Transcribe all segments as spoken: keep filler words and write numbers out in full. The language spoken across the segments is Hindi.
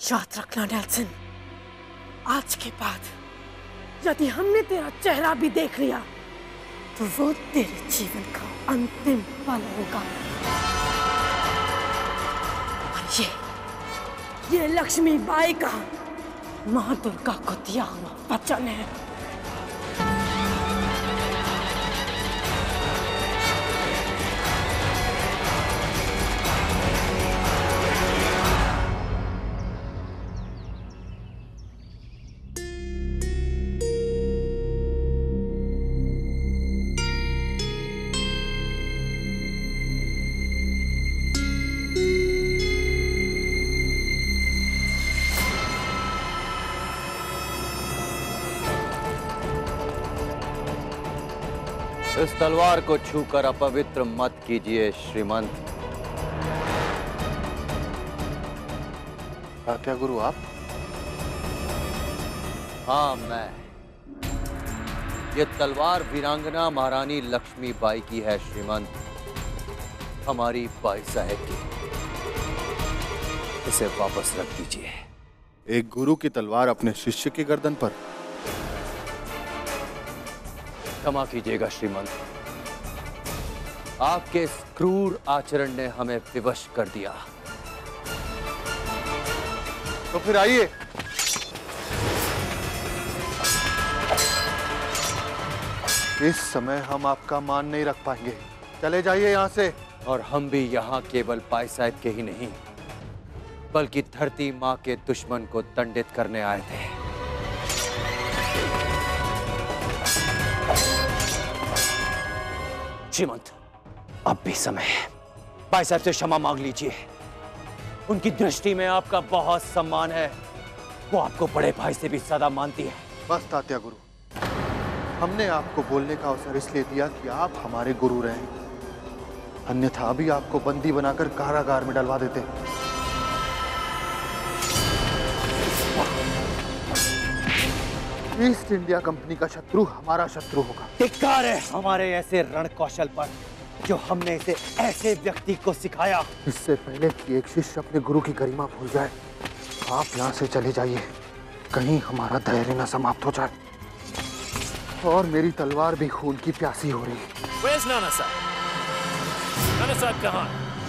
याद रखना नेल्सन, आज के बाद यदि हमने तेरा चेहरा भी देख लिया तो वो तेरे जीवन का अंतिम पल होगा। और ये ये लक्ष्मी बाई का मां दुर्गा को दिया हुआ वचन है। इस तलवार को छूकर अपवित्र मत कीजिए श्रीमंत। तात्या गुरु आप? हाँ मैं। ये तलवार वीरांगना महारानी लक्ष्मी बाई की है श्रीमंत, हमारी बाई साहब की। इसे वापस रख दीजिए। एक गुरु की तलवार अपने शिष्य की गर्दन पर? क्षमा कीजिएगा श्रीमंत, आपके इस क्रूर आचरण ने हमें विवश कर दिया। तो फिर आइए। इस समय हम आपका मान नहीं रख पाएंगे, चले जाइए यहाँ से। और हम भी यहाँ केवल बाई साहब के ही नहीं बल्कि धरती माँ के दुश्मन को दंडित करने आए थे। श्रीमंत, अब भी समय है, भाई साहब से क्षमा मांग लीजिए। उनकी दृष्टि में आपका बहुत सम्मान है, वो आपको बड़े भाई से भी ज्यादा मानती है। बस तात्या गुरु, हमने आपको बोलने का अवसर इसलिए दिया कि आप हमारे गुरु रहे, अन्यथा अभी आपको बंदी बनाकर कारागार में डलवा देते। ईस्ट इंडिया कंपनी का शत्रु हमारा शत्रु होगा। धिक्कार है हमारे ऐसे रण कौशल पर जो हमने इसे ऐसे व्यक्ति को सिखाया। इससे पहले कि एक शिष्य अपने गुरु की गरिमा भूल जाए, आप यहाँ से चले जाइए, कहीं हमारा धैर्य न समाप्त हो जाए। और मेरी तलवार भी खून की प्यासी हो रही है। Where's नाना साहब? नाना साहब कहाँ?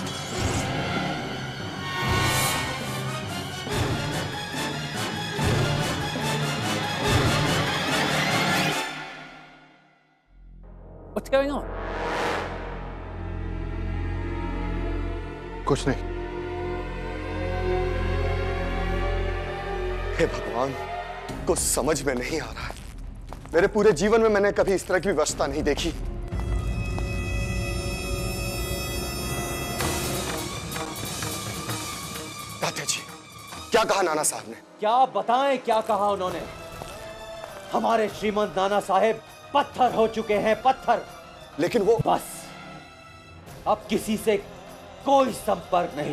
What's going on? कुछ नहीं। हे भगवान, कुछ समझ में नहीं आ रहा है। मेरे पूरे जीवन में मैंने कभी इस तरह की व्यवस्था नहीं देखी। तात्या जी, क्या कहा नाना साहब ने? क्या बताएं क्या कहा उन्होंने। हमारे श्रीमंत नाना साहेब पत्थर हो चुके हैं, पत्थर। लेकिन वो बस अब किसी से कोई संपर्क नहीं।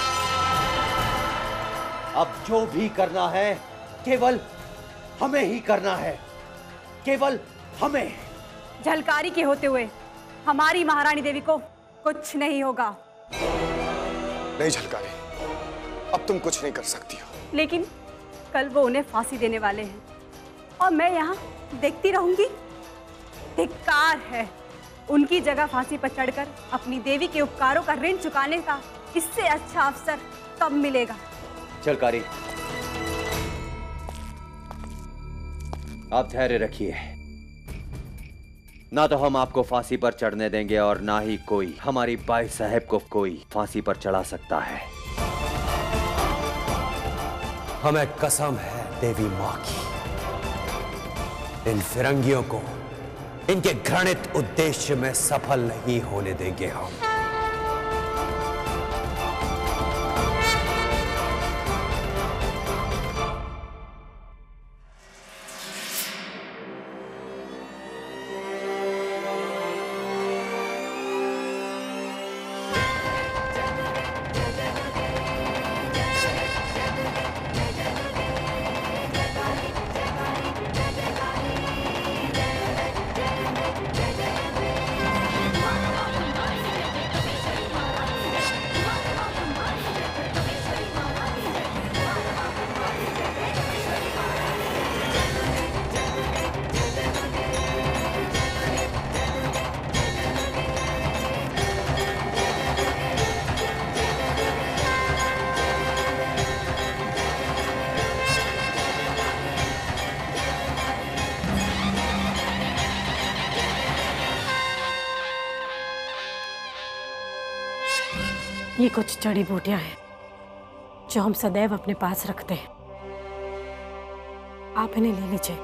अब जो भी करना है केवल हमें ही करना है, केवल हमें। झलकारी के होते हुए हमारी महारानी देवी को कुछ नहीं होगा। नहीं झलकारी, अब तुम कुछ नहीं कर सकती हो। लेकिन कल वो उन्हें फांसी देने वाले हैं और मैं यहाँ देखती रहूंगी। धिक्कार है। उनकी जगह फांसी पर चढ़कर अपनी देवी के उपकारों का ऋण चुकाने का इससे अच्छा अवसर कब मिलेगा। झलकारी, आप धैर्य रखिए। ना तो हम आपको फांसी पर चढ़ने देंगे और ना ही कोई हमारी बाई साहब को कोई फांसी पर चढ़ा सकता है। हमें कसम है देवी मां की, इन फिरंगियों को इनके घृणित उद्देश्य में सफल नहीं होने देंगे हम। ये कुछ जड़ी बूटियां हैं जो हम सदैव अपने पास रखते हैं। आप इन्हें ले लीजिए।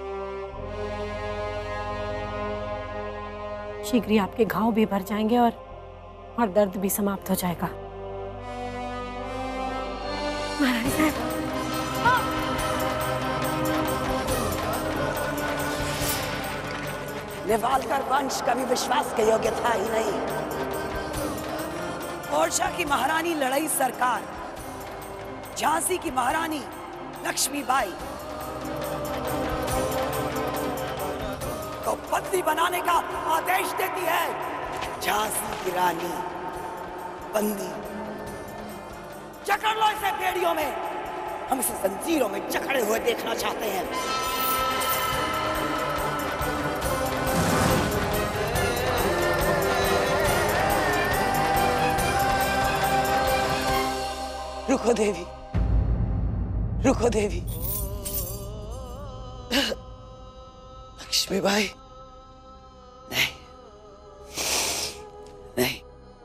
शीघ्र ही आपके घाव भी भर जाएंगे और और दर्द भी समाप्त हो जाएगा। महारानी साहब, नेवालकर वंश कभी विश्वास के योग्य था ही नहीं। ओरछा की महारानी लड़ाई सरकार, झांसी की महारानी लक्ष्मी बाई को बंदी बनाने का आदेश देती है। झांसी की रानी बंदी, जकड़ लो इसे बेड़ियों में। हम इसे जंजीरों में जकड़े हुए देखना चाहते हैं। रुको देवी, रुको देवी। लक्ष्मी बाई, नहीं नहीं,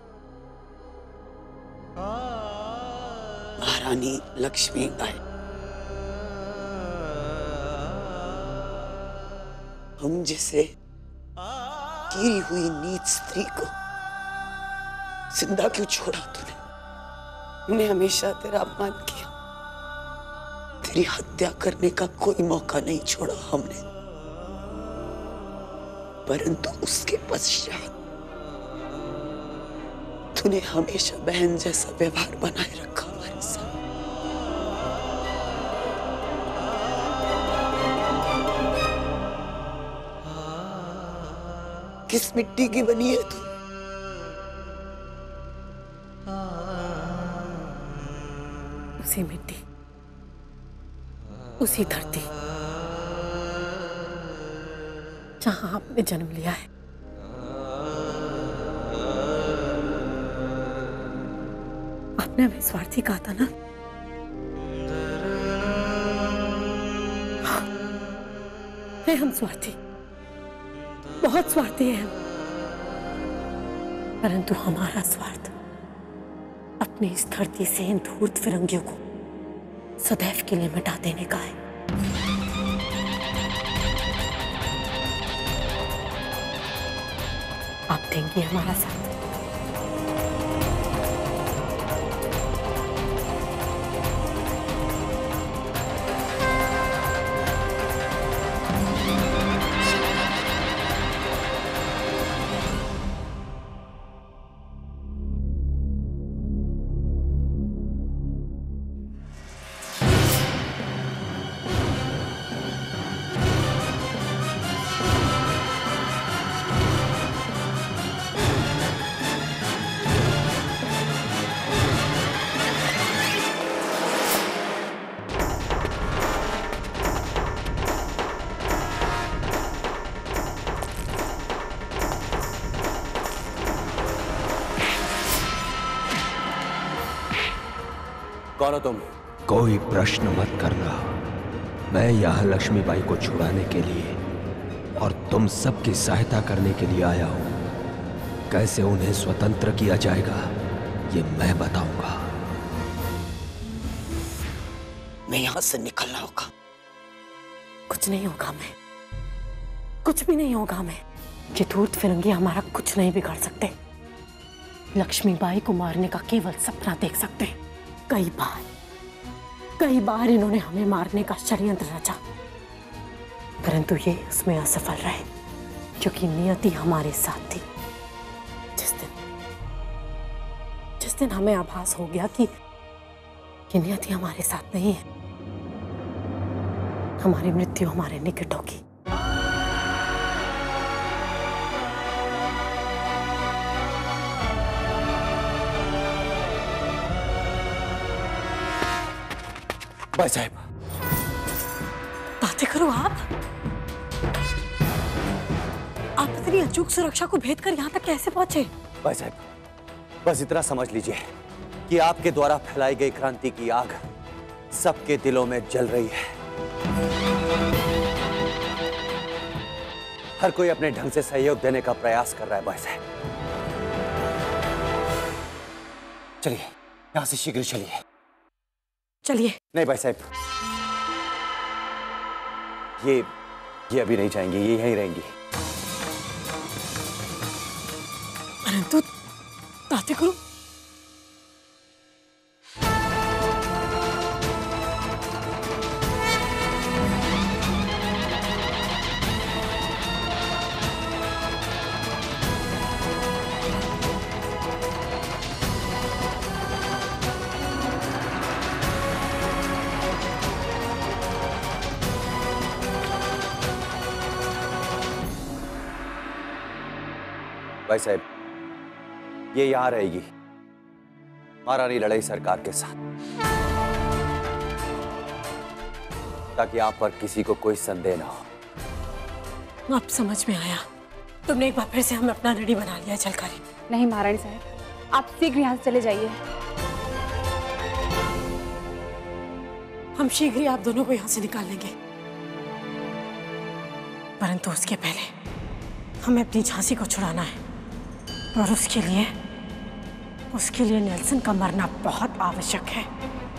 महारानी लक्ष्मी बाई, हम जिसे गिरी हुई नीच स्त्री को जिंदा क्यों छोड़ा तूने? उन्हें हमेशा तेरा अपमान किया, तेरी हत्या करने का कोई मौका नहीं छोड़ा हमने, परंतु उसके पश्चात तूने हमेशा बहन जैसा व्यवहार बनाए रखा हमारे साथ। किस मिट्टी की बनी है तू? उसी मिट्टी, उसी धरती जहां आपने जन्म लिया है। आपने हमें स्वार्थी कहा था ना? हाँ, है हम स्वार्थी, बहुत स्वार्थी हैं हम, परंतु हमारा स्वार्थ अपनी इस धरती से इन धूर्त फिरंगियों को सदैव के लिए मिटा देने का है। आप देंगे हमारा साथ? कौन हो तुम? कोई प्रश्न मत करना। मैं यहाँ लक्ष्मी बाई को छुड़ाने के लिए और तुम सबकी सहायता करने के लिए आया हूं। कैसे उन्हें स्वतंत्र किया जाएगा ये मैं बताऊंगा। मैं यहां से निकलना होगा। कुछ नहीं होगा मैं, कुछ भी नहीं होगा मैं। ये धूर्त फिरंगी हमारा कुछ नहीं बिगाड़ सकते। लक्ष्मी बाई को मारने का केवल सपना देख सकते हैं। कई बार कई बार इन्होंने हमें मारने का षड्यंत्र रचा, परंतु ये उसमें असफल रहे, क्योंकि नियति हमारे साथ थी। जिस दिन जिस दिन हमें आभास हो गया कि, कि नियति हमारे साथ नहीं है, हमारी मृत्यु हमारे निकट होगी। भाई साहब, बातें करो आप आप इतनी अचूक सुरक्षा को भेद कर यहाँ तक कैसे पहुंचे? भाई साहब, बस इतना समझ लीजिए कि आपके द्वारा फैलाई गई क्रांति की आग सबके दिलों में जल रही है। हर कोई अपने ढंग से सहयोग देने का प्रयास कर रहा है भाई साहब। चलिए यहाँ से शीघ्र चलिए। चलिए। नहीं भाई साहब, ये ये अभी नहीं जाएंगी, ये यहीं रहेंगी। परंतु तात्या गुरु, भाई साहब, ये यहां रहेगी महारानी लड़ाई सरकार के साथ, ताकि आप पर किसी को कोई संदेह ना हो। अब समझ में आया, तुमने एक बार फिर से हमें अपना रेडी बना लिया झलकारी। नहीं महारानी साहब, आप शीघ्र यहाँ से चले जाइए। हम शीघ्र ही आप दोनों को यहाँ से निकाल लेंगे, परंतु उसके पहले हमें अपनी झांसी को छुड़ाना है, और उसके लिए उसके लिए नेल्सन का मरना बहुत आवश्यक है।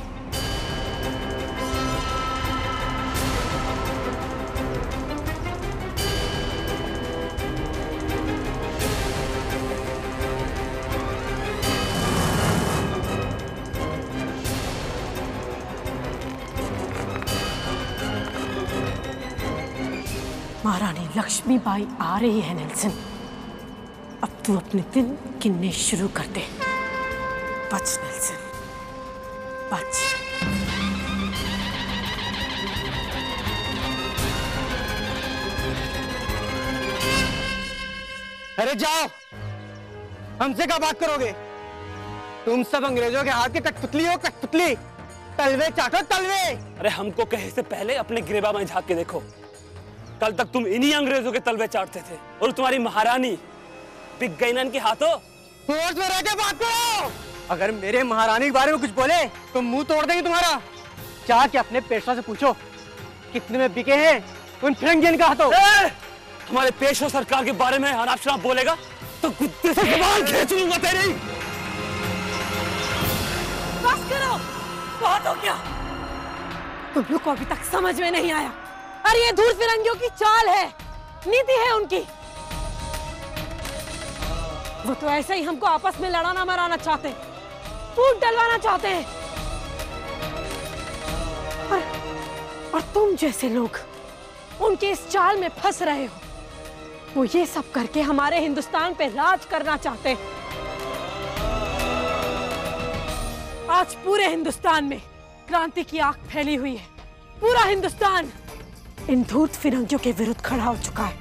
महारानी लक्ष्मी बाई आ रही है नेल्सन, अब तू अपने दिन गिनने शुरू कर दे। बच नेल्सन, बच। अरे जाओ, हमसे क्या बात करोगे? तुम सब अंग्रेजों के हाथ के कठपुतली हो, कठपुतली। तलवे चाटो, तलवे। अरे हमको कहे से पहले अपने गिरेबा में झांक के देखो। कल तक तुम इन्हीं अंग्रेजों के तलवे चाटते थे, और तुम्हारी महारानी बिक गई ना इनके हाथों। होश में रह के बात करो। अगर मेरे महारानी के बारे में कुछ बोले तो मुंह तोड़ देंगे तुम्हारा। जाके अपने पेशवा से पूछो कितने में बिके हैं उन फिरंगियन के हाथों। हमारे पेशवा सरकार के बारे में अनाप शनाप बोलेगा तो कुत्ते से ज़बान खींच लूंगा तेरी। बस करो, बहुत हो गया। तुम लोग को अभी तक समझ में नहीं आया, अरे ये धूर्त फिरंगियों की चाल है, नीति है उनकी। वो तो ऐसे ही हमको आपस में लड़ाना मराना चाहते, फूट डलवाना चाहते हैं। और, और तुम जैसे लोग उनके इस चाल में फंस रहे हो। वो ये सब करके हमारे हिंदुस्तान पे राज करना चाहते हैं। आज पूरे हिंदुस्तान में क्रांति की आग फैली हुई है। पूरा हिंदुस्तान इन धूर्त फिरंगियों के विरुद्ध खड़ा हो चुका है,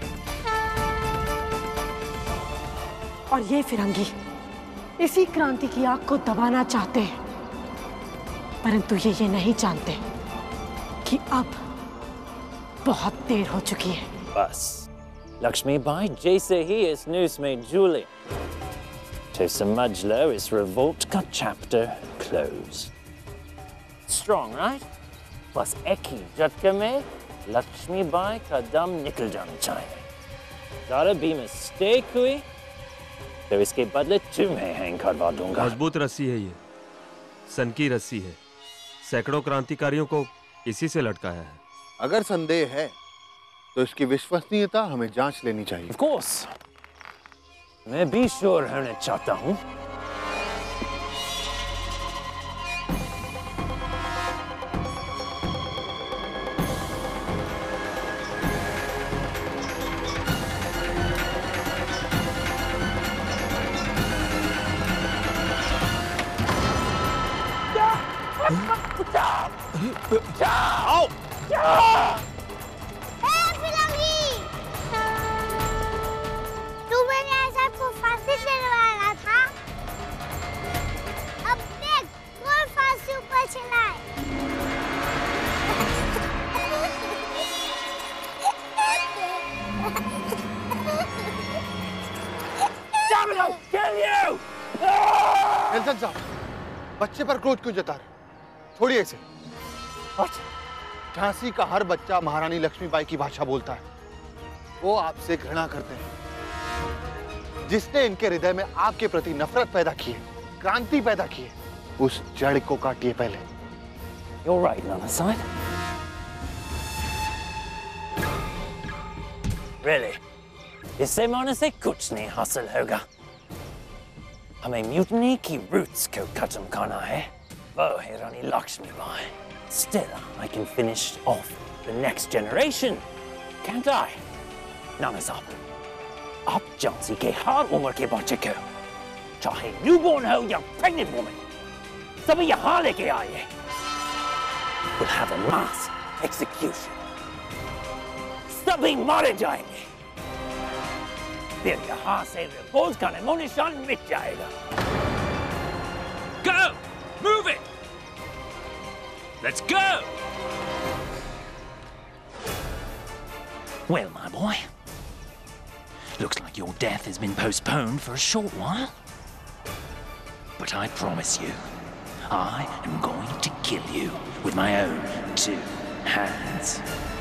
और ये फिरंगी इसी क्रांति की आग को दबाना चाहते हैं, परंतु ये ये नहीं जानते कि अब बहुत देर हो चुकी है। बस लक्ष्मी बाई जैसे ही इस न्यूज़ में झूले तो समझ लो इस रिवोल्ट का चैप्टर क्लोज। Strong right? बस एक ही झटके में लक्ष्मी बाई का दम निकल जाना चाहिए। ज़रा भी मिस्टेक हुई तो इसके बदले तुम्हें हैंग करवा दूंगा। मजबूत रस्सी है ये, सन की रस्सी है। सैकड़ों क्रांतिकारियों को इसी से लटकाया है। अगर संदेह है तो इसकी विश्वसनीयता हमें जांच लेनी चाहिए। Of course, मैं भी श्योर होना चाहता हूँ। जाओ! तू मैंने ऐसा को फांसी चढ़वाना था, अब देख कौन फांसी ऊपर चलाए। नेल्सन साहब, बच्चे पर क्रोध क्यों जता रहे? छोड़िए इसे। झांसी का हर बच्चा महारानी लक्ष्मी बाई की भाषा बोलता है। वो आपसे घृणा करते हैं। जिसने इनके हृदय में आपके प्रति नफरत पैदा की है, क्रांति पैदा की है, उस जड़ को काटिए पहले। You're right, Nana Sahib. Really? इससे मानो से कुछ नहीं हासिल होगा। हमें म्यूटनी की रूट्स को खत्म करना है। वो है Rani Lakshmi Bai. Still, I can finish off the next generation, can't I? Nana Sahib, आप झांसी के हर उम्र के बच्चे को, चाहे न्यूबॉर्न हो या प्रेग्नेंट वुमन, सभी यहाँ लेके आइए। We'll have a mass execution. सभी मारे जाएंगे। फिर यहाँ से रिपोर्ट का नामो निशान मिट जाएगा। Go! Move it! Let's go! Well, my boy, looks like your death has been postponed for a short while. But I promise you, I am going to kill you with my own two hands.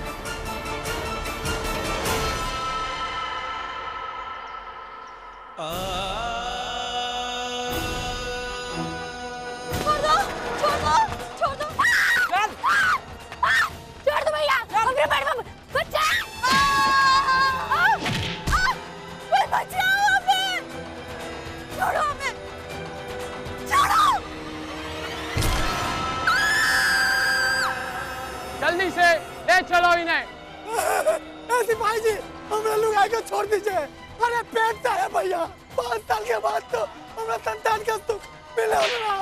जल्दी से ले चलो इन्हें। ऐसी भाई जी, हमरा लुगाई को छोड़ दीजिए। अरे पेट है भैया, पाँच साल के बाद तो हमरा संतान का सुख मिले ना।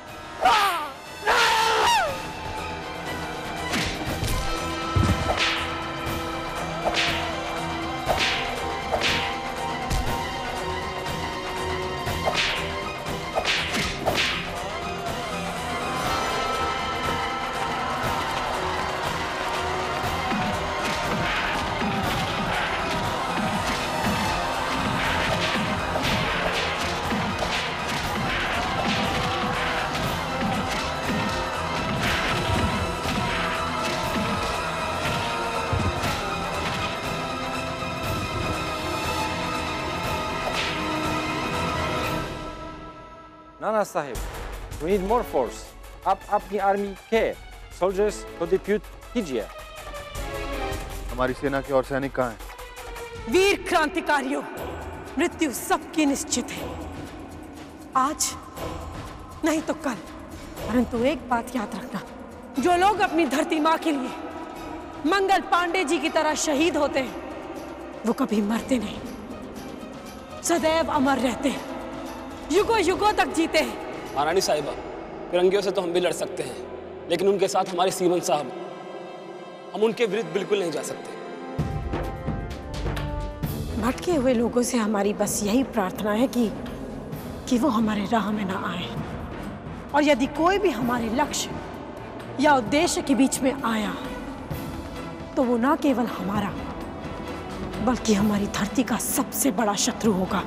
Nana Sahib, we need more force. आप अपनी आर्मी के soldiers को डिप्यूट कीजिए। हमारी सेना के और सैनिक कहाँ हैं? वीर क्रांतिकारियों, मृत्यु सबकी निश्चित है। आज नहीं तो कल, परंतु एक बात याद रखना, जो लोग अपनी धरती माँ के लिए मंगल पांडे जी की तरह शहीद होते हैं, वो कभी मरते नहीं, सदैव अमर रहते हैं, युगों युगों तक जीते हैं। महारानी साहिबा, फिरंगियों से तो हम भी लड़ सकते हैं, लेकिन उनके साथ हमारे सीमन साहब, हम उनके विरुद्ध बिल्कुल नहीं जा सकते। भटके हुए लोगों से हमारी बस यही प्रार्थना है कि कि वो हमारे राह में ना आए, और यदि कोई भी हमारे लक्ष्य या उद्देश्य के बीच में आया तो वो ना केवल हमारा बल्कि हमारी धरती का सबसे बड़ा शत्रु होगा।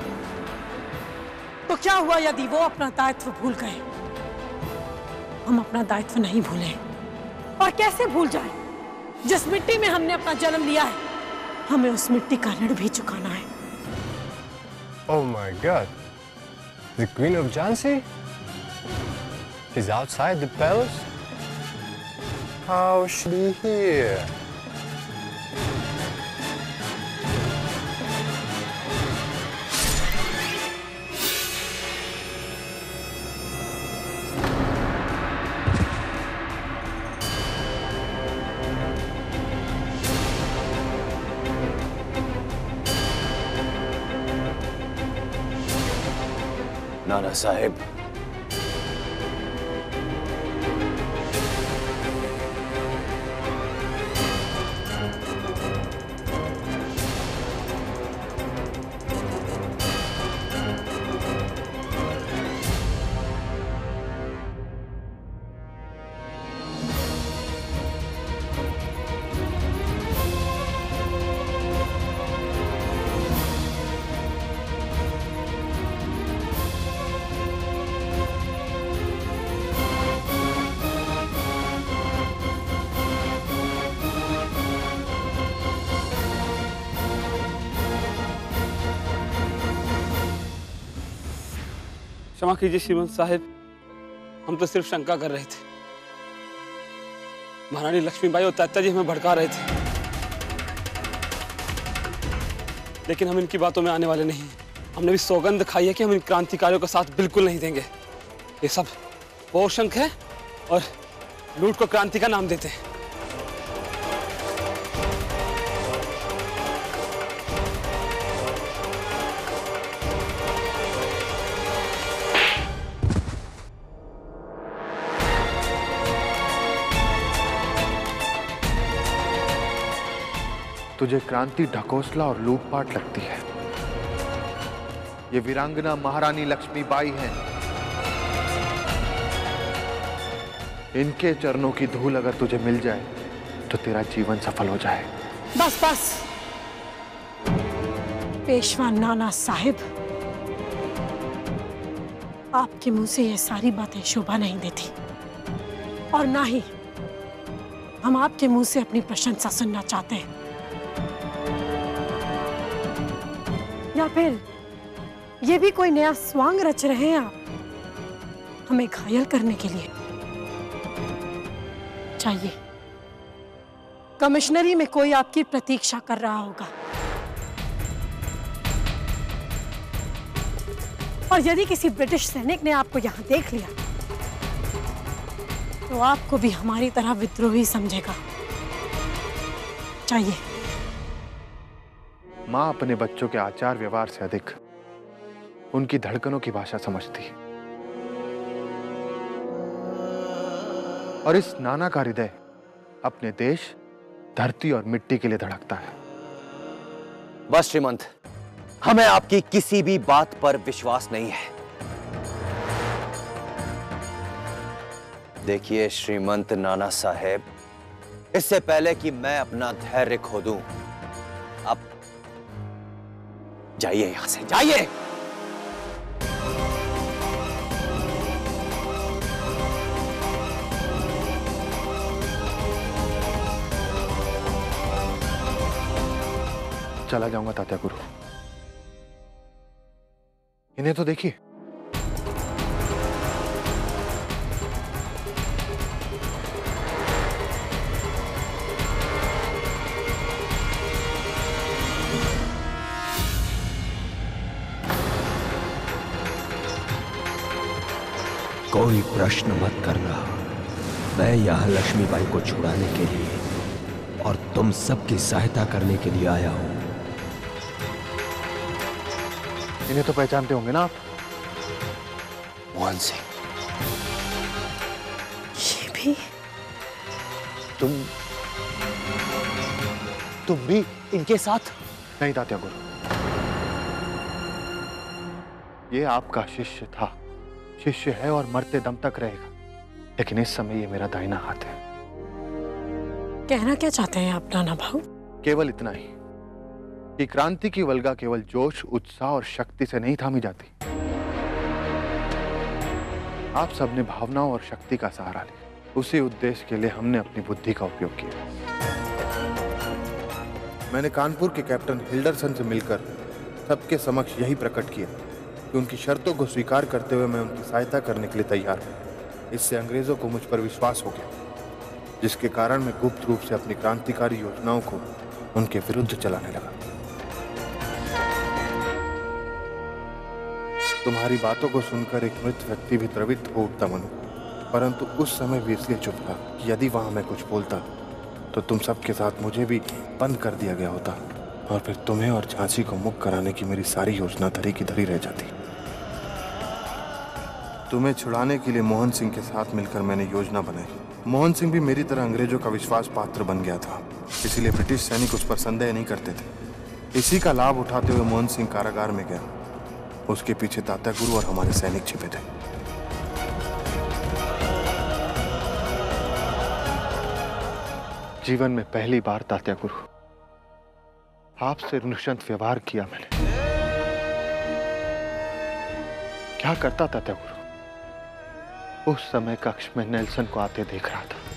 तो क्या हुआ यदि वो अपना दायित्व भूल गए? हम अपना दायित्व नहीं भूले, और कैसे भूल जाए? जिस मिट्टी में हमने अपना जन्म लिया है, हमें उस मिट्टी का ऋण भी चुकाना है। Oh my God! The Queen of Jhansi is outside the palace? How is she here? Nana Saheb, क्षमा कीजिए श्रीमंत साहिब, हम तो सिर्फ शंका कर रहे थे। महारानी लक्ष्मी बाई और तात्या जी हमें भड़का रहे थे, लेकिन हम इनकी बातों में आने वाले नहीं। हमने भी सौगंध खाई है कि हम इन क्रांतिकारियों का साथ बिल्कुल नहीं देंगे। ये सब पोषंक है और लूट को क्रांति का नाम देते हैं। तुझे क्रांति ढकोसला और लूटपाट लगती है। ये वीरांगना महारानी लक्ष्मी बाई हैं। इनके चरणों की धूल अगर तुझे मिल जाए तो तेरा जीवन सफल हो जाए। बस बस पेशवा नाना साहिब, आपके मुंह से ये सारी बातें शोभा नहीं देती, और ना ही हम आपके मुंह से अपनी प्रशंसा सुनना चाहते हैं, या फिर ये भी कोई नया स्वांग रच रहे हैं आप हमें घायल करने के लिए। चाहिए कमिश्नरी में कोई आपकी प्रतीक्षा कर रहा होगा, और यदि किसी ब्रिटिश सैनिक ने आपको यहां देख लिया तो आपको भी हमारी तरह विद्रोही समझेगा। चाहिए माँ अपने बच्चों के आचार व्यवहार से अधिक उनकी धड़कनों की भाषा समझती है, और इस नाना का हृदय अपने देश, धरती और मिट्टी के लिए धड़कता है। बस श्रीमंत, हमें आपकी किसी भी बात पर विश्वास नहीं है। देखिए श्रीमंत नाना साहेब, इससे पहले कि मैं अपना धैर्य खो दूं, आप जाइए यहां से, जाइए। चला जाऊंगा तात्या गुरु, इन्हें तो देखिए। कोई प्रश्न मत करना, मैं यहां लक्ष्मी बाई को छुड़ाने के लिए और तुम सबकी सहायता करने के लिए आया हूं। इन्हें तो पहचानते होंगे ना आप? मोहन सिंह। ये भी तुम तुम भी इनके साथ? नहीं तात्या गुरु, ये आपका शिष्य था, शिष्य है और मरते दम तक रहेगा, लेकिन इस समय ये मेरा दाहिना हाथ है। कहना क्या चाहते हैं आप नाना भाऊ? केवल इतना ही कि क्रांति की वल्गा केवल जोश, उत्साह और शक्ति से नहीं थामी जाती। आप सबने भावनाओं और शक्ति का सहारा लिया। उसी उद्देश्य के लिए हमने अपनी बुद्धि का उपयोग किया। मैंने कानपुर के कैप्टन हिल्डरसन से मिलकर सबके समक्ष यही प्रकट किया कि उनकी शर्तों को स्वीकार करते हुए मैं उनकी सहायता करने के लिए तैयार हूं। इससे अंग्रेजों को मुझ पर विश्वास हो गया, जिसके कारण मैं गुप्त रूप से अपनी क्रांतिकारी योजनाओं को उनके विरुद्ध चलाने लगा। तुम्हारी बातों को सुनकर एक मृत व्यक्ति भी द्रवित हो उठता मनु, परंतु उस समय भी इसलिए चुप था कि यदि वहां मैं कुछ बोलता तो तुम सबके साथ मुझे भी बंद कर दिया गया होता, और फिर तुम्हें और झांसी को मुक्त कराने की मेरी सारी योजना धरी की धरी रह जाती। तुम्हें छुड़ाने के लिए मोहन सिंह के साथ मिलकर मैंने योजना बनाई। मोहन सिंह भी मेरी तरह अंग्रेजों का विश्वास पात्र बन गया था, इसीलिए ब्रिटिश सैनिक उस पर संदेह नहीं करते थे। इसी का लाभ उठाते हुए मोहन सिंह कारागार में गया। उसके पीछे तात्या गुरु और हमारे सैनिक छिपे थे। जीवन में पहली बार तात्या गुरु आपसे नृशंस व्यवहार किया मैंने। क्या करता तात्या गुरु? उस समय कक्ष में नेल्सन को आते देख रहा था।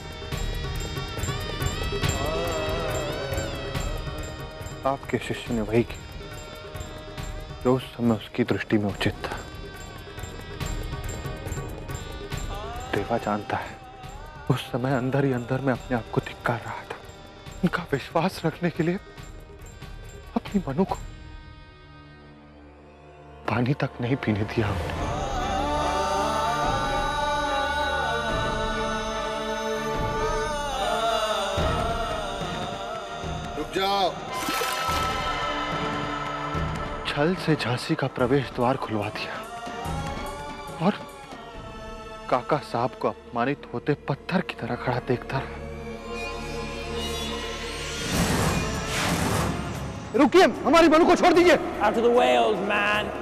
आपके शिष्य ने वही किया जो उस समय उसकी दृष्टि में उचित था। देवा जानता है, उस समय अंदर ही अंदर मैं अपने आप को धिक्कार रहा था। उनका विश्वास रखने के लिए अपनी मनु को पानी तक नहीं पीने दिया हमने। रुक जाओ। छल से झांसी का प्रवेश द्वार खुलवा दिया और काका साहब को अपमानित होते पत्थर की तरह खड़ा देखता रहा। रुकिए, हमारी मनु को छोड़ दीजिए। Out of the way, old man.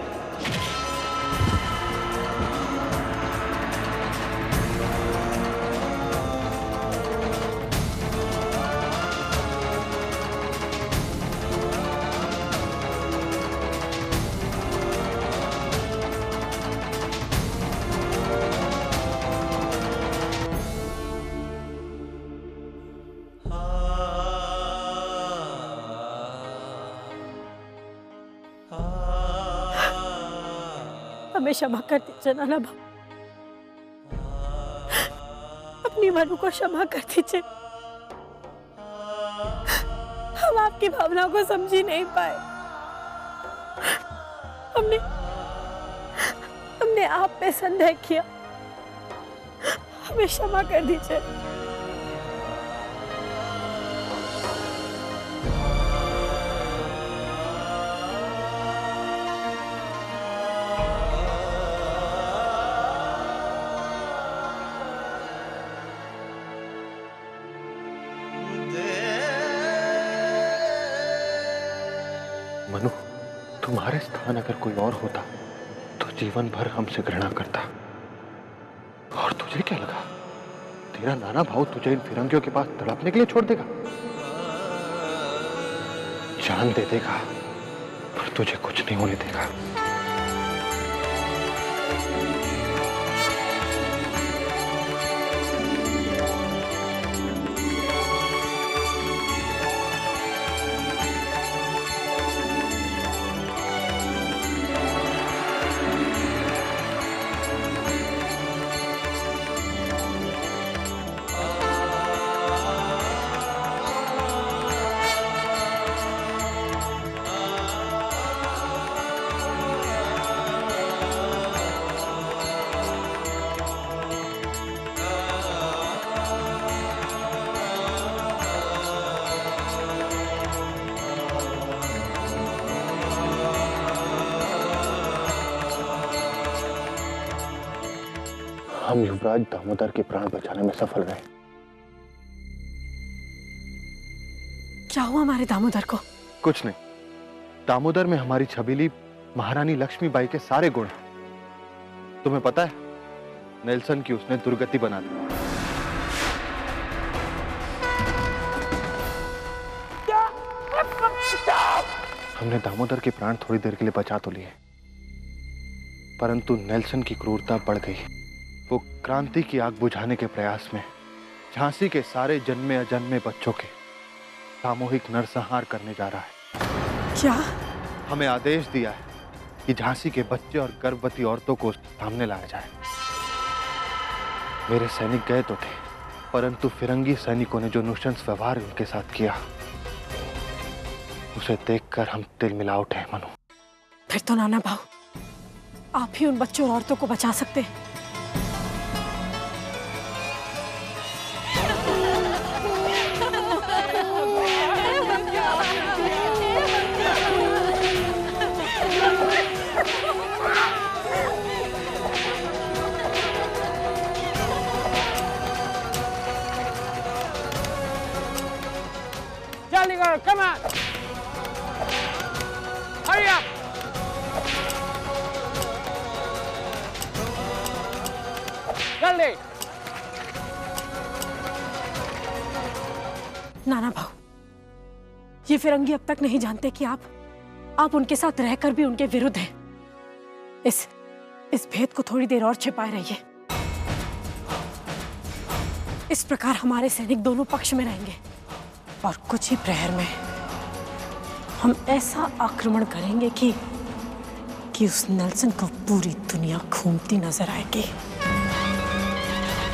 हमें क्षमा कर दीजिए नाना भाऊ, अपनी मनु को क्षमा कर दीजिए। हम आपकी भावनाओं को समझ ही नहीं पाए। हमने हमने आप पे संदेह किया, हमें क्षमा कर दीजिए। मनु, तुम्हारे स्थान अगर कोई और होता तो जीवन भर हमसे घृणा करता। और तुझे क्या लगा, तेरा नाना भाऊ तुझे इन फिरंगियों के पास तड़पने के लिए छोड़ देगा? जान दे देगा पर तुझे कुछ नहीं होने देगा। हम युवराज दामोदर के प्राण बचाने में सफल रहे। क्या हुआ हमारे दामोदर को? कुछ नहीं, दामोदर में हमारी छबीली महारानी लक्ष्मी बाई के सारे गुण हैं। तुम्हें पता है, नेल्सन की उसने दुर्गति बना दी। हमने दामोदर के प्राण थोड़ी देर के लिए बचा तो लिए, परंतु नेल्सन की क्रूरता बढ़ गई। वो क्रांति की आग बुझाने के प्रयास में झांसी के सारे जन्मे अजन्मे बच्चों के सामूहिक नरसंहार करने जा रहा है। क्या? हमें आदेश दिया है कि झांसी के बच्चे और गर्भवती औरतों को सामने लाया जाए। मेरे सैनिक गए तो थे, परंतु फिरंगी सैनिकों ने जो नृशंस व्यवहार उनके साथ किया, उसे देखकर हम तिल मिला उठे। मनु, फिर तो नाना भाऊ आप ही उन बच्चों और औरतों को बचा सकते हैं। Jolly girl, come on! Hurry up! जल्दी! नाना भाऊ, ये फिरंगी अब तक नहीं जानते कि आप आप उनके साथ रहकर भी उनके विरुद्ध हैं। इस इस भेद को थोड़ी देर और छिपाए रहिए। इस प्रकार हमारे सैनिक दोनों पक्ष में रहेंगे और कुछ ही प्रहर में हम ऐसा आक्रमण करेंगे कि कि उस नेल्सन को पूरी दुनिया घूमती नजर आएगी।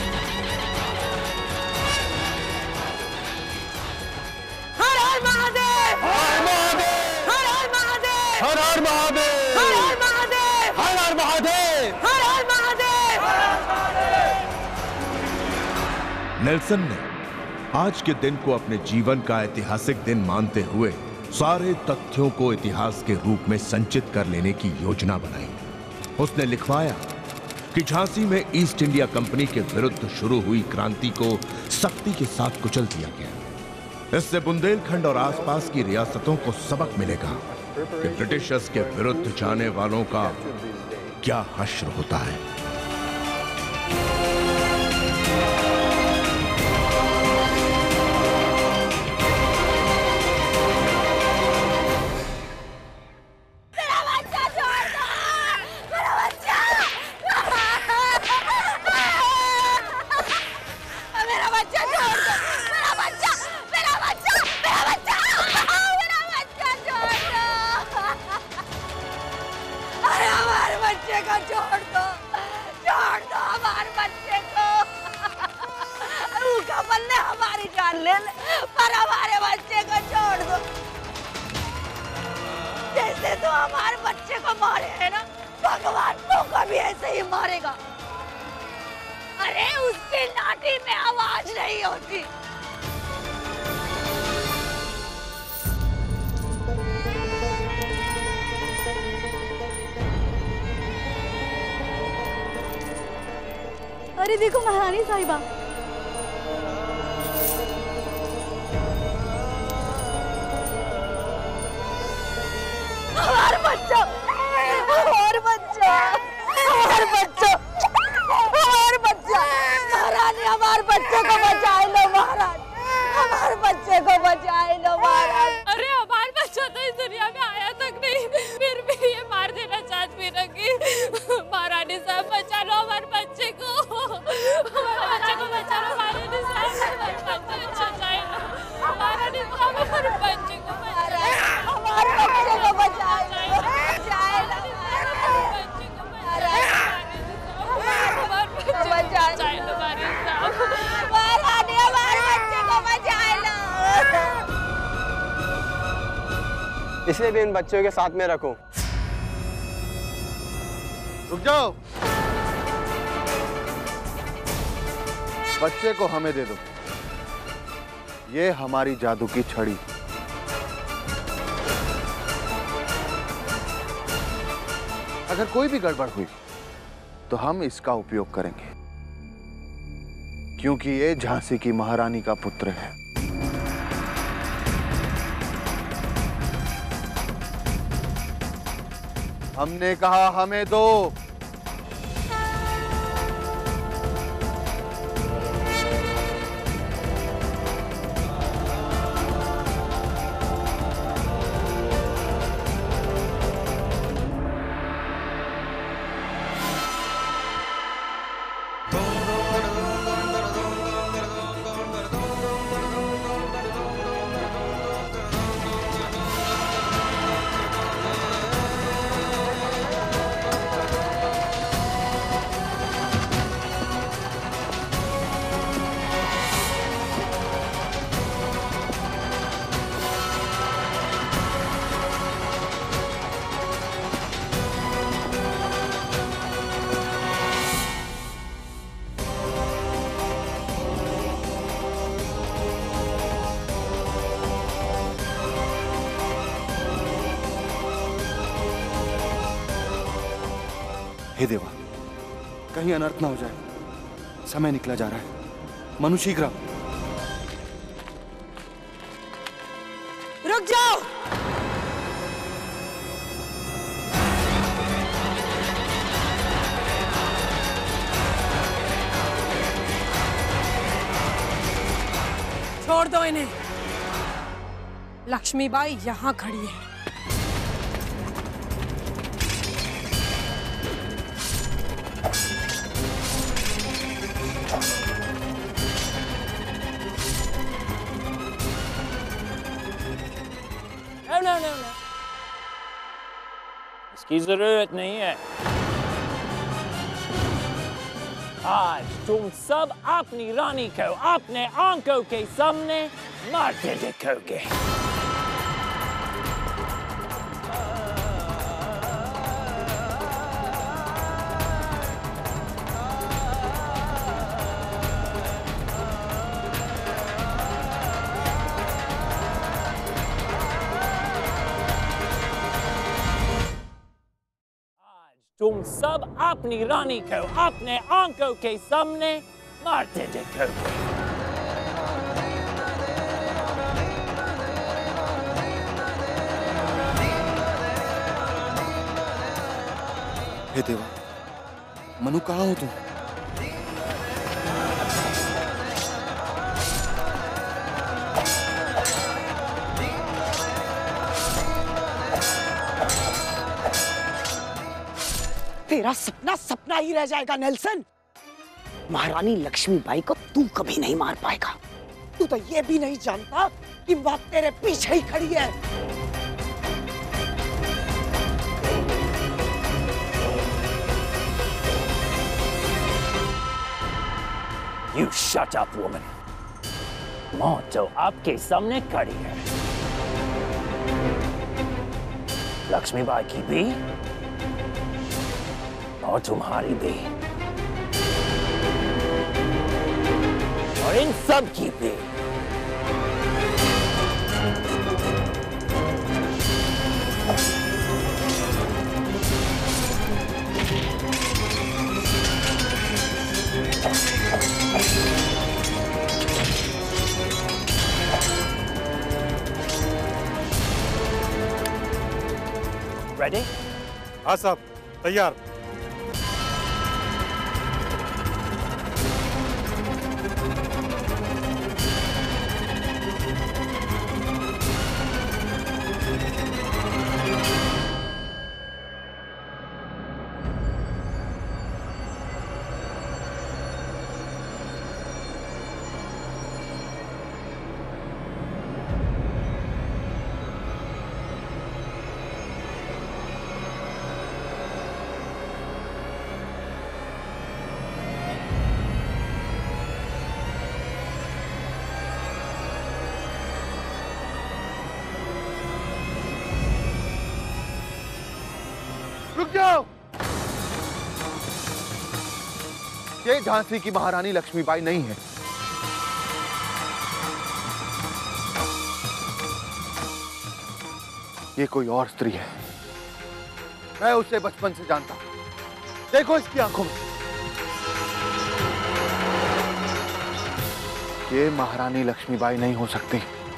हर महादेव, हर हर महादेव, हर हर महादेव, हर हर महादेव। नेल्सन ने आज के दिन को अपने जीवन का ऐतिहासिक दिन मानते हुए सारे तथ्यों को इतिहास के रूप में संचित कर लेने की योजना बनाई। उसने लिखवाया कि झांसी में ईस्ट इंडिया कंपनी के विरुद्ध शुरू हुई क्रांति को सख्ती के साथ कुचल दिया गया। इससे बुंदेलखंड और आसपास की रियासतों को सबक मिलेगा कि ब्रिटिशर्स के विरुद्ध जाने वालों का क्या हश्र होता है। अरे देखो महारानी साहिबा, हमार बच्चा, हमार बच्चा, हमार बच्चा, हमार बच्चा, महारानी हमार बच्चे को बचाए लो महाराज, हमार बच्चे को बचाए लो महाराज। अरे हमार बच्चा तो इस दुनिया में आया तक नहीं, फिर भी ये मार देना चाहती रखी। महारानी साहब बचा लो हमारे बच्चे को, हमारे बच्चे को बचा लो महारानी साहब, हमारे बच्चे को बचाए लो महारानी साहब, हमारे बच्चे को बचाए लो, हमारे बच्चे को बचाए लो, बचाए लो, हमारे बच्चे को बचाए लो महारानी साहब, महारानी हमारे बच्चे को बचाए लो। इसलिए भी इन बच्चों के साथ में रखो। रुक जाओ, बच्चे को हमें दे दो। ये हमारी जादू की छड़ी। अगर कोई भी गड़बड़ हुई तो हम इसका उपयोग करेंगे, क्योंकि ये झांसी की महारानी का पुत्र है। हमने कहा हमें दो। हे देवा, कहीं अनर्थ ना हो जाए। समय निकला जा रहा है। मनु शीघ्र। रुक जाओ। छोड़ दो इन्हें। लक्ष्मी बाई यहाँ खड़ी है। इसकी जरूरत नहीं है। आज तुम सब अपनी रानी को अपने आंखों के सामने मारते देखोगे। तुम सब अपनी रानी को अपने आंखों के सामने मारते देखोगे। हे देवा, मनु कहाँ हो तुम? तेरा सपना सपना ही रह जाएगा नेल्सन। महारानी लक्ष्मी बाई को तू कभी नहीं मार पाएगा। तू तो ये भी नहीं जानता कि बात तेरे पीछे ही खड़ी है। You shut up, woman. मौत तो आपके सामने खड़ी है। लक्ष्मी बाई की भी और तुम्हारी भी और इन सब की भी। Ready? हाँ साहब, तैयार। रुक जाओ। ये झांसी की महारानी लक्ष्मी बाई नहीं है। ये कोई और स्त्री है। मैं उसे बचपन से जानता हूं। देखो इसकी आंखों में। ये महारानी लक्ष्मी बाई नहीं हो सकती।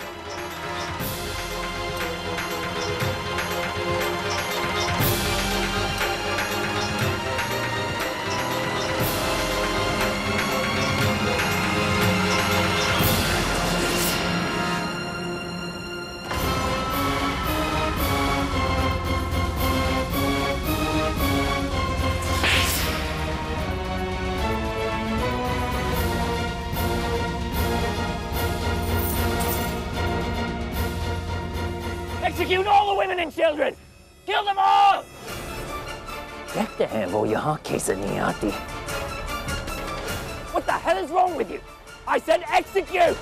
Execute all the women and children! Kill them all! देखते हैं वो यहाँ कैसे नहीं आती। What the hell is wrong with you? I said execute!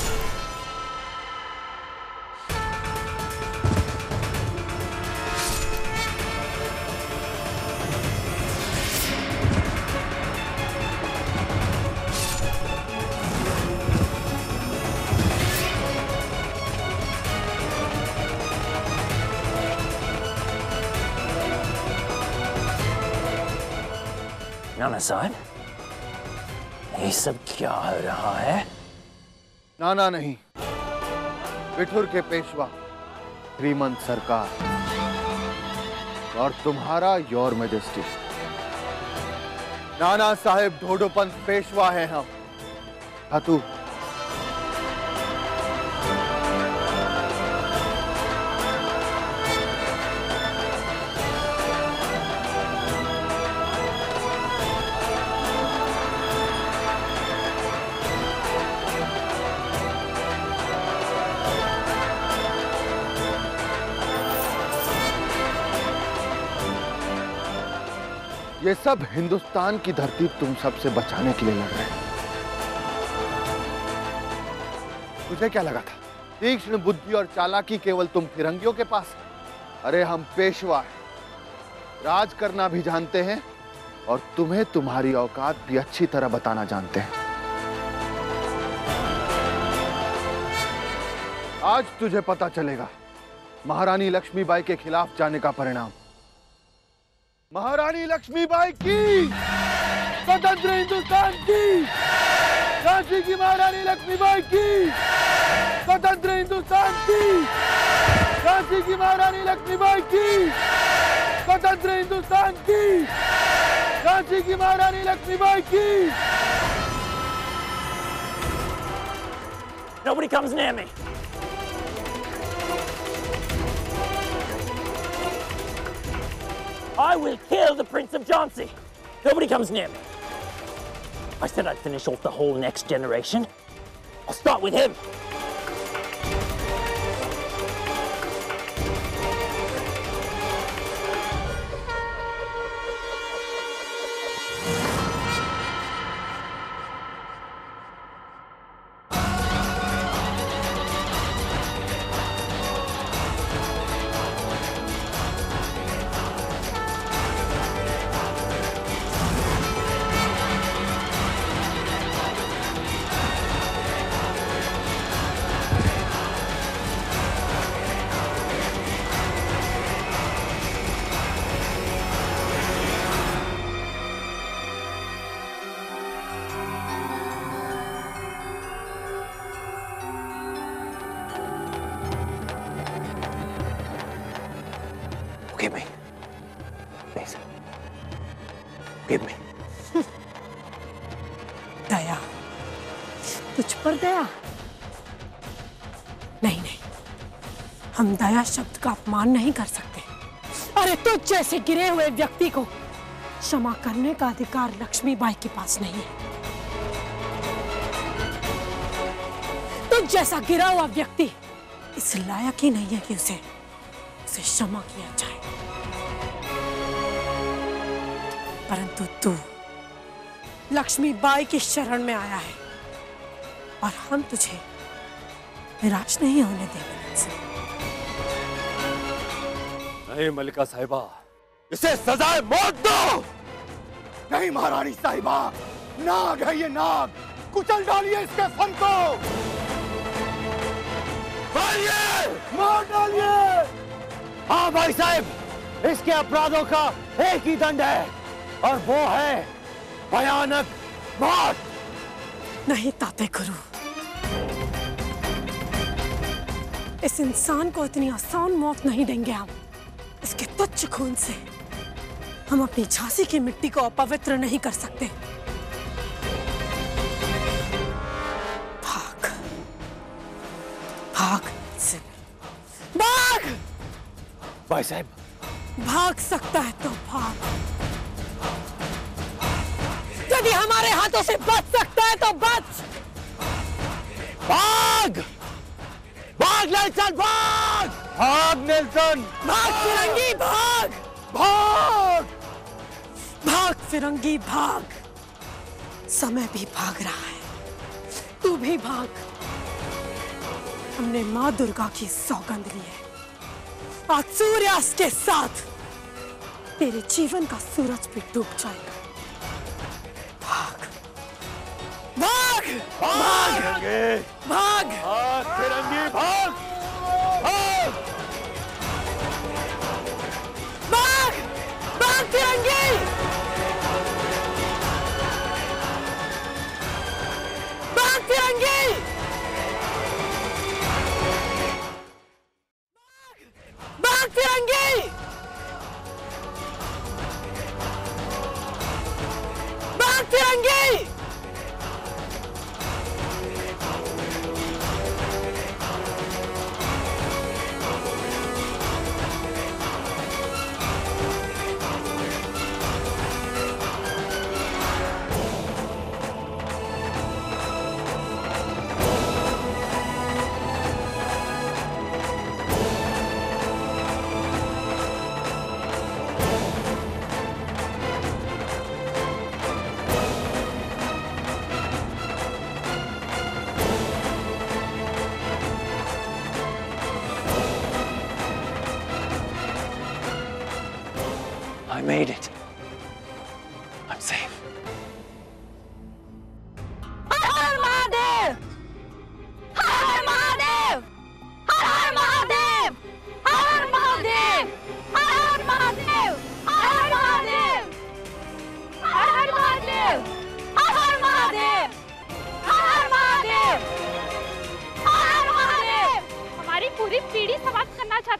नाना साहब, ये सब क्या हो रहा है? नाना नहीं, बिठुर के पेशवा श्रीमंत सरकार और तुम्हारा योर मैजेस्टी। नाना साहेब ढोडोपंत पेशवा है हम। हतू ये सब हिंदुस्तान की धरती तुम सबसे बचाने के लिए लड़ रहे हैं। तुझे क्या लगा था तीक्ष्ण बुद्धि और चालाकी केवल तुम फिरंगियों के पास? अरे हम पेशवा हैं, राज करना भी जानते हैं और तुम्हें तुम्हारी औकात भी अच्छी तरह बताना जानते हैं। आज तुझे पता चलेगा महारानी लक्ष्मी बाई के खिलाफ जाने का परिणाम। महारानी लक्ष्मी बाई की, स्वतंत्र हिंदुस्तान की, झांसी की महारानी लक्ष्मी बाई की, स्वतंत्र हिंदुस्तान की, झांसी की महारानी लक्ष्मी बाई की, स्वतंत्र हिंदुस्तान की, झांसी की महारानी लक्ष्मी बाई की। Nobody comes near me. I will kill the Prince of Jhansi. Nobody comes near me. I said I'd finish off the whole next generation. I'll start with him. Give me. Please. Give me. दया, तुझ पर दया? नहीं नहीं, हम दया शब्द का अपमान नहीं कर सकते। अरे तुझ जैसे गिरे हुए व्यक्ति को क्षमा करने का अधिकार लक्ष्मी बाई के पास नहीं है। तुझ जैसा गिरा हुआ व्यक्ति इस लायक ही नहीं है कि उसे उसे क्षमा किया जाए। परंतु तू लक्ष्मी बाई की शरण में आया है और हम तुझे निराश नहीं होने देंगे। नहीं मलिका साहिबा, इसे सजाए मौत दो। नहीं महारानी साहिबा, नाग है ये नाग, कुचल डालिए इसके फन को, मारिए, मार डालिए। हाँ भाई साहब, इसके अपराधों का एक ही दंड है और वो है भयानक मौत। नहीं ताते गुरु, इस इंसान को इतनी आसान मौत नहीं देंगे हम। इसके तुच्छ खून से हम अपनी झांसी की मिट्टी को अपवित्र नहीं कर सकते। भाग, भाग से भाग। भाई साहब, भाग सकता है तो भाग। यदि हमारे हाथों से बच सकता है तो बच। भाग, भाग नेल्सन, भाग, भाग नेल्सन, भाग फिरंगी, भाग, भाग, भाग फिरंगी, भाग। समय भी भाग रहा है, तू भी भाग। हमने माँ दुर्गा की सौगंध ली है, आज सूर्यास्त के साथ तेरे जीवन का सूरज भी डूब जाएगा। भाग, भाग, भाग, भाग, भाग फिरंगी, भाग, भाग, भाग, भाग फिरंगी, भाग फिरंगी, भाग फिरंगी, भाग फिरंगी। I made it. I'm safe. हर हर महादेव, हर हर महादेव, हर हर महादेव, हर हर महादेव, हर हर महादेव, हर हर महादेव।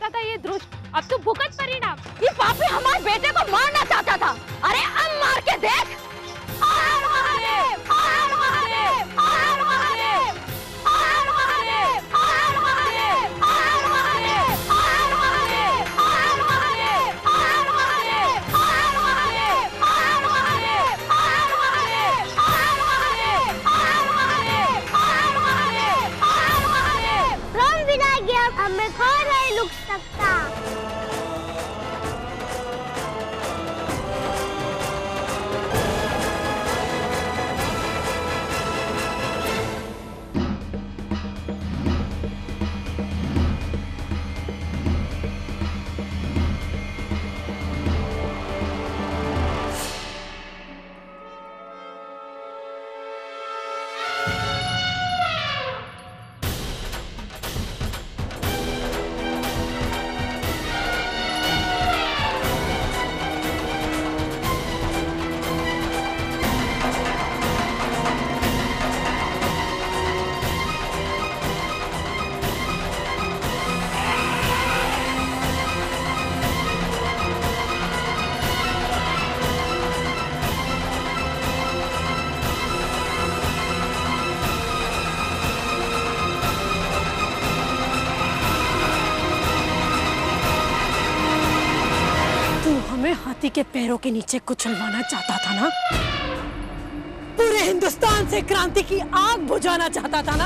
चाहता था ये दुष्ट, अब तो भुगत परिणाम। ये पापी हमारे बेटे को मारना चाहता था, अरे अब मार के देख। हर महादेव, हर महादेव, हर महादेव, हर महादेव, हर महादेव, हर महादेव, हर महादेव, हर महादेव, हर महादेव, हर महादेव, हर महादेव, हर महादेव, हर महादेव, हर महादेव, हर महादेव, हर महादेव। राम बिना गया हमें कोई नहीं रुक सकता। हाथी के पैरों के नीचे कुचलवाना चाहता था ना? पूरे हिंदुस्तान से क्रांति की आग बुझाना चाहता था ना?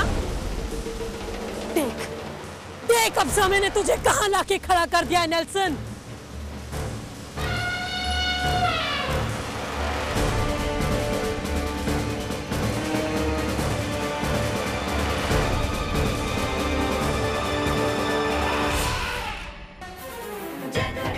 देख, देख अब समय ने तुझे कहां लाके खड़ा कर दिया है नेल्सन। जय